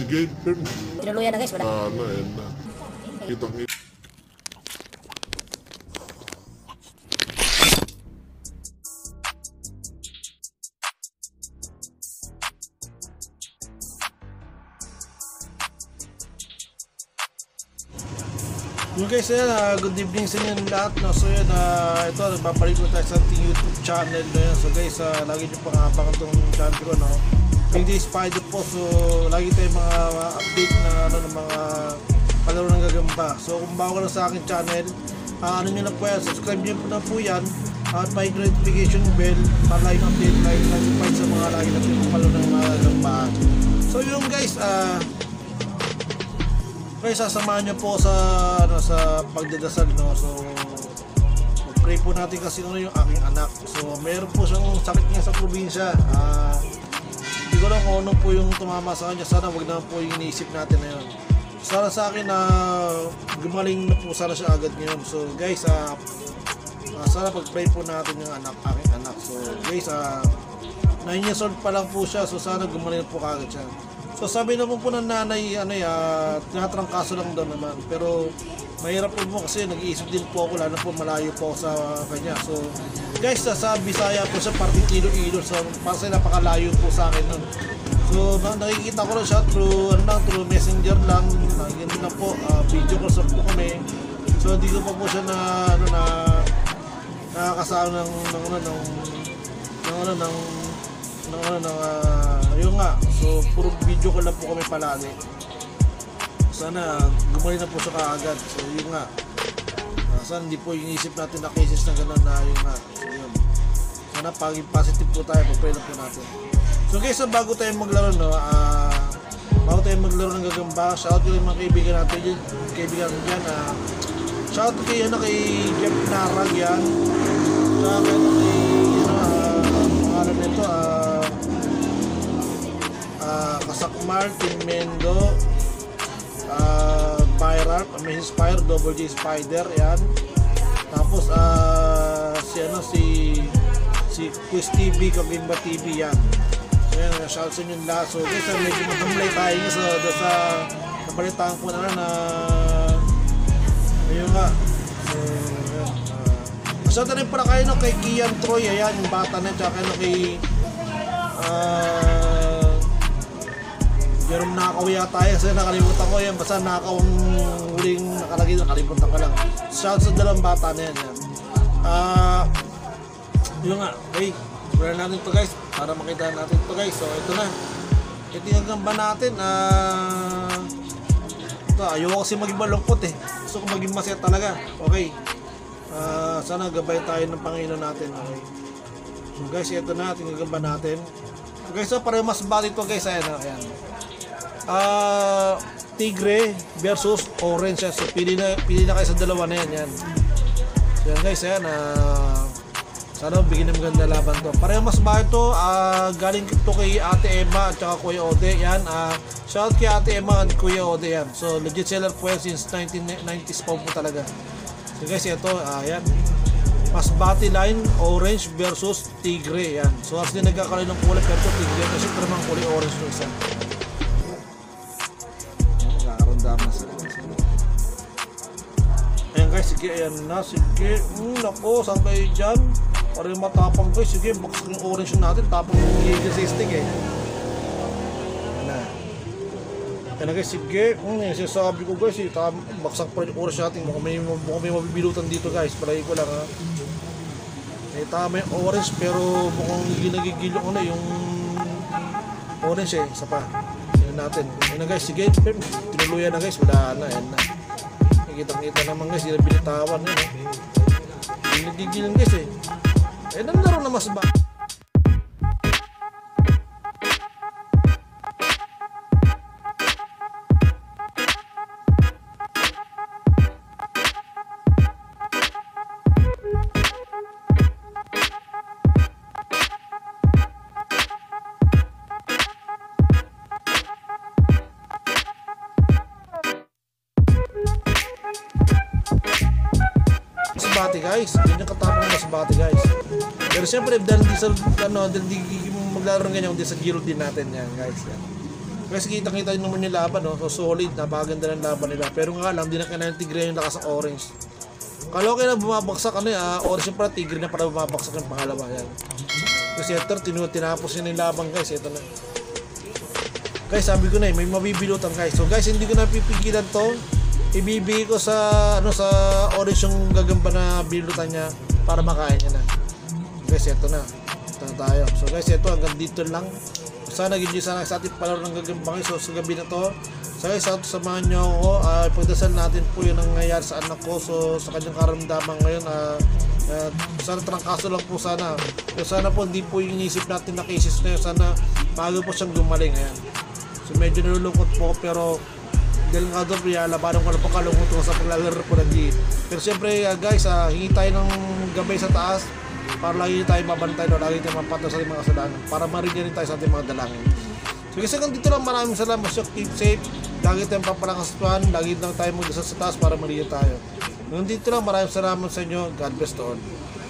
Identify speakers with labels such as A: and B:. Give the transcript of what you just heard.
A: sige.
B: Tinuluyan na guys, wala.
A: Ano, yan na. Kitang-kita.
C: Yung guys, good evening sa inyo lahat, no? So yun, ito, nagbabalik ko tayo sa ating YouTube channel, no? So guys, lagi nyo pang abangan itong channel ko, no? Big Day Spider po, so lagi tayo mga update na ano, ng mga palaro ng gagamba. So kung bago ka lang sa aking channel, ano nyo na po yan, subscribe nyo na po yan at may notification bell para lagi update, lagi notified sa mga lagi na pinapalo ng mga gagamba. So yun guys, guys, sasamahan nyo po sa sa pagdadasal, no? So pray po natin kasi ano yung aking anak. So meron po siyang sakit niya sa probinsya. Hindi ko lang kung ano po yung tumama sa kanya. Sana wag na po yung iniisip natin na yun. Sana sa akin na gumaling na po sana siya agad ngayon. So guys, sana pag-pray po natin yung aking anak. So guys, 9 years old pa lang po siya. So sana gumaling na po agad siya. So sabi naman po ng nanay, tinatrangkaso lang daw naman. Pero mahirap po kasi nag-iisip din po ako, lalo po malayo po sa kanya. So guys, sa Bisaya po siya, parting Iloilo. So parang napakalayo po sa akin nun. So nakikita ko lang siya through messenger lang. Ganyan lang po, video call po kami. So hindi ko pa po siya nakakasama yun nga. So puro video ko lang po kami palagi. Sana gumaling na po siya kaagad. So yun nga, sana hindi po inisip natin na cases na gano'n na yun nga. So yun, sana paging positive po tayo, pag-pray na po natin. So guys, bago tayo maglaro, no, bago tayo maglaro ng gagamba, shoutout ko yung mga kaibigan natin dyan, shoutout kay Jeff Narag yan, shoutout kay pangalan nito, Kasakmar, Team Mendo, Pyrar, Mrs. Pyre, Double J Spider, yan. Tapos si Quiz TV, Kagimba TV, yan. So yan, shout sa inyo lahat. So guys, medyo matamlay tayo sa napalitaan ko na ayun nga. So yan, shout na rin pala kayo, no, kay Kian Troy, ayan, yung bata na, tsaka kay Jerome Nakaw yata yan, kasi nakalimutan ko yan, basta Nakaw ang huling nakalagay, nakalimutan ka lang. Shout sa dalawang bata na yan. Yun nga, okay, wala natin ito guys, para makita natin ito guys. So ito na, ito yung gamba natin. Ito, ayoko kasi maging malungkot eh, gusto ko maging masaya talaga. Okay, sana gabay tayo ng Panginoon natin. Okay, so guys, ito na ating gamba natin. So guys, so para mas bati ito guys, ayan. Tigre versus Orange. So pili na kayo sa dalawa na yan. So yan guys, ayan, sana bigyan ng maganda laban to. Pareho mas ba ito, galing ito kay Ate Emma at saka Kuya Ode. Yan, shout kay Ate Emma at Kuya Ode yan. So legit seller po yan since 1990s po talaga. So guys, ito, yan, Masbate line, Orange versus Tigre. Yan, so as din nagkakaroon ng kulay, pero ito Tigre kasi ito naman kulay Orange yung isa. Ayan guys, sige, ayan na, sige. Nako, saan kayo dyan? Parang matapang guys, sige, box yung orange natin, tapang yung Jaeger 60 eh. Ayan na. Ayan na guys, sige. Yung sinasabi ko guys, baksak pa rin yung orange natin. Mukhang may mabibilutan dito guys, palagi ko lang ha. Tama yung orange, pero mukhang ginagigil yung orange eh, isa pa. Ayan natin. Ayan na guys, sige, tinuluyan na guys, wala na, ayan na. Kita-kita naman guys, hindi binitawan yun eh. Hindi nagigilan guys eh. Eh, nandaro na mas ba? Masbate guys, ganyan katapang Masbate guys. Pero siyempre dahil di sa dahil di maglaro ng ganyan, di sa Giro din natin yan guys. Yan. Kasi kita-kita nyo naman yung laban, no? So solid, napakaganda ng laban nila. Pero nga lang, di na kailangan Tigre yung lakas sa Orange. Kalo kayo na bumabaksak, Orange yung pala, Tigre na pala bumabaksak yung pangalawa. Yan. Kasi ito, tinapos yun yung laban guys. Ito na. Guys, sabi ko na may mabibilutan guys. So guys, hindi ko na pipigilan to. Ibibigay ko sa sa Orange yung gagamba na bilutan niya para makain niya na. Guys, ito na. Ito na tayo. So guys, ito hanggang dito lang. Sana naging sana sa ating palaro ng gagambang. So sa gabi na to, so guys, samahan nyo ako. Pagdasal natin po yung nangyayari sa anak ko. So sa kanyang karamdaman ngayon, sana trangkaso lang po sana. So sana po hindi po yung inisip natin na cases na yun. Sana bago po siyang gumaling. Ayan. So medyo nalulungkot po, pero dahil nga doon, labanan ko na po kalungkot ko sa paglalaro po ng G. Pero siyempre guys, hingi tayo ng gabay sa taas para lagi tayo mabantay, lagi tayo mapatay sa ating mga kasalanan, para marinig rin tayo sa ating mga dalangin. So kasi hanggang dito lang, maraming salamat. So keep safe, lagi tayong papalakaspan, lagi lang tayo magdasal sa taas para marinig tayo. Hanggang dito lang, maraming salamat sa inyo. God bless to all.